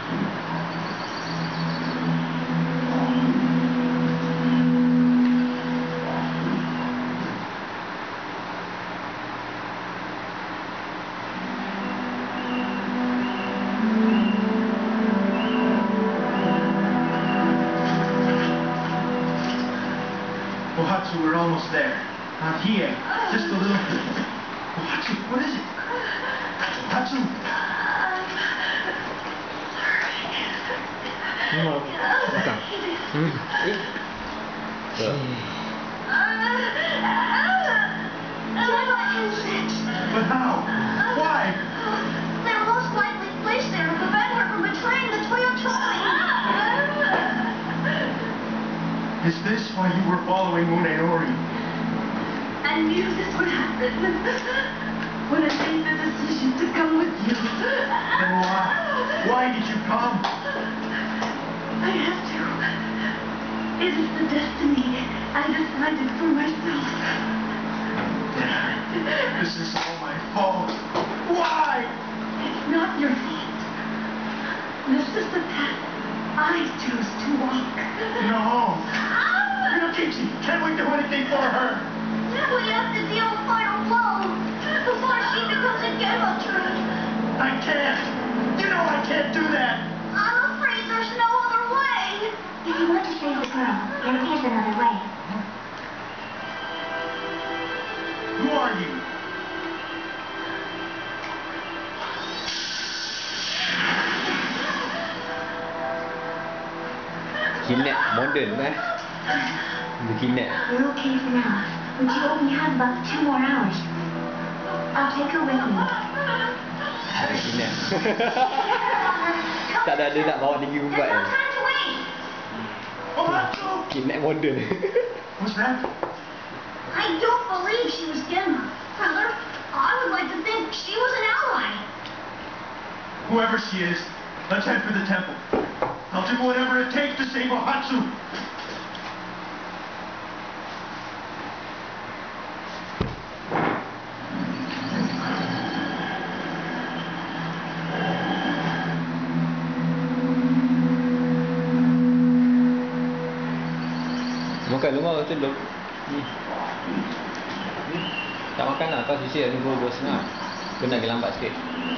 Kohatsu, we're almost there. Not here. Just a little. Kohatsu, what is it? Kohatsu. But how? Why? They're most likely placed there to prevent her from betraying the Toyotomi. Is this why you were following Munenori? I knew this would happen when I made the decision to come with you. Then why? Why did you come? I have to. It is the destiny I decided for myself. This is all my fault. Why? It's not your fault. This is the path I chose to walk. No. Ryukichi, can't we do anything for her? We have to deal a final blow before she becomes a Genma-True. I can't. You know I can't do that. I'm afraid there's no other way. If you want to save the girl, there is another way. Who are you? Kidnap modern lah. The kidnap. We're okay for now, but you only have about 2 more hours. I'll take her with me. Kidnap. Tak ada nak bawa tinggi ubat There's kan. no time to wait. Kohatsu! Kidnap modern. What's that? I don't believe she was Genma. Rather, I would like to think she was an ally. Whoever she is, let's head for the temple. I'll do whatever it takes to save Kohatsu. Makan rumah tu belum. Tak makan lah. Kau sisir ni 2:30. Kena lagi lambat sikit.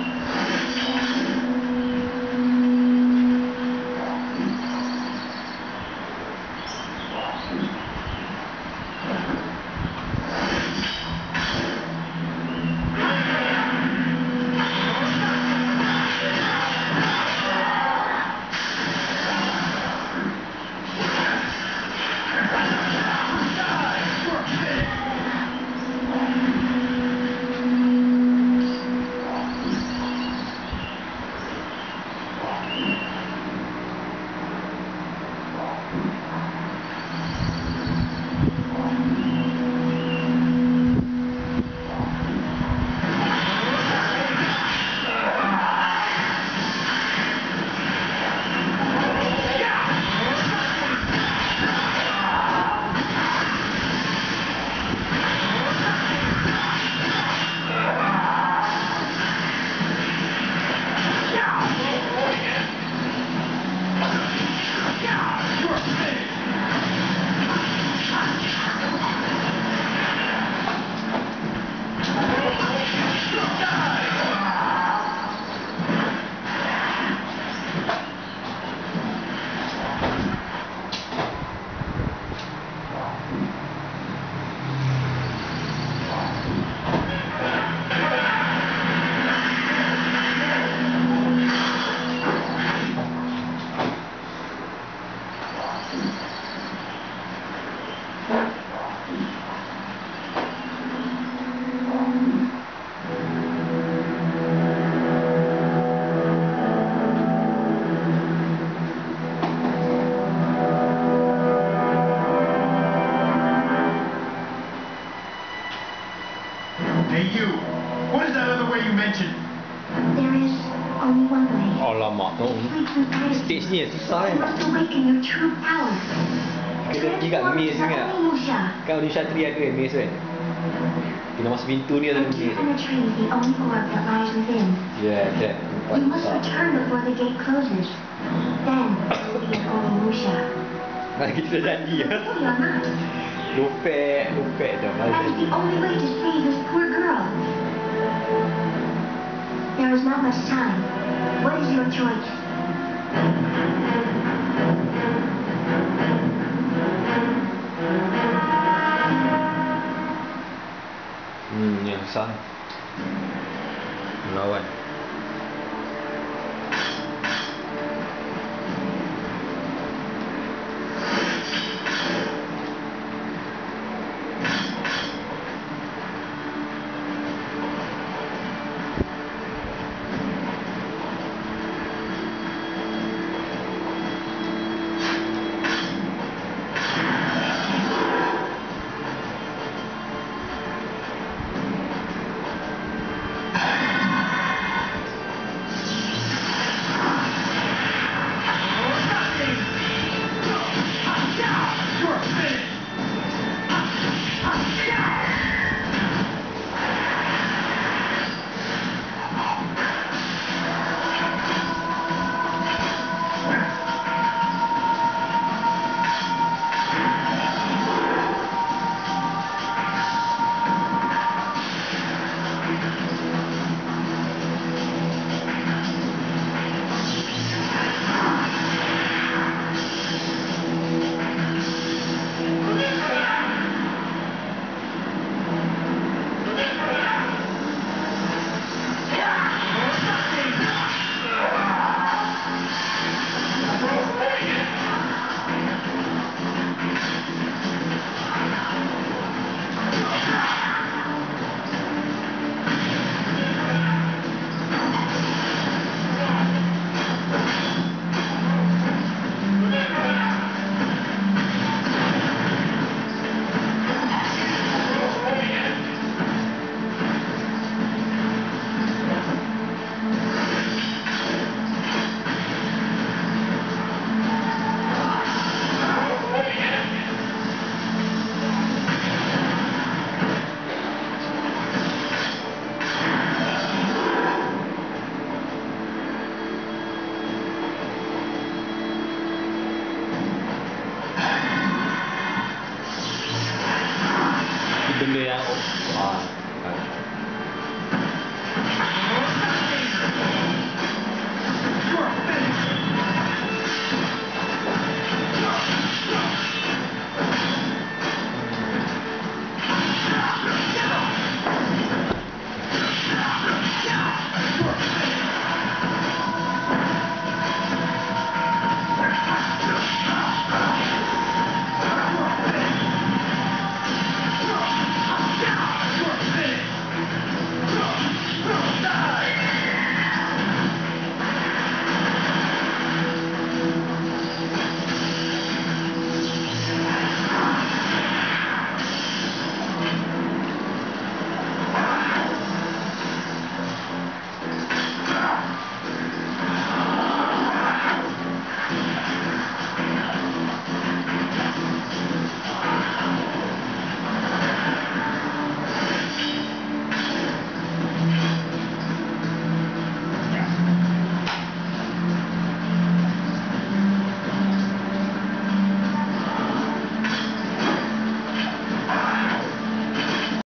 Hey you, what is that other way you mentioned? There is only one way. Alamak tu. Stage ni susah kan. You must awaken your true power. Kena pergi kat maze Transform kan. into Onimusha. Kan Onisha 3 ada kan maze kan. Kena masuk pintu ni ada And to maze. penetrate the only orb that lies within. Yeah, that. You must return before the gate closes. Then you will be at Onimusha. Kita janji ya. Really or not? Lupa dah. That is the only way to save this poor girl. There is not much time. What is your choice? Yang sah melawan